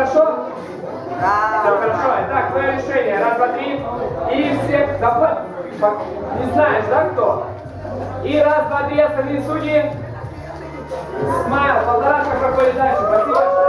хорошо? Да. Все хорошо. Итак, твое решение. Раз, два, три. И всех... Не знаешь, да, кто? И раз, два, три, остальные судьи. Смайл, полторашка проходит дальше. Спасибо.